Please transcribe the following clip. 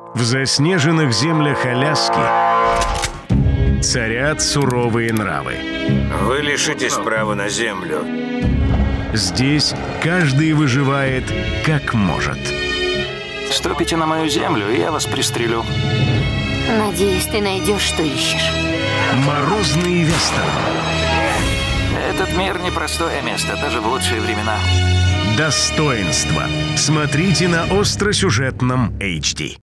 В заснеженных землях Аляски царят суровые нравы. Вы лишитесь права на землю. Здесь каждый выживает как может. Ступите на мою землю, и я вас пристрелю. Надеюсь, ты найдешь, что ищешь. Морозный вестерн. Этот мир непростое место, даже в лучшие времена. Достоинство. Смотрите на остросюжетном HD.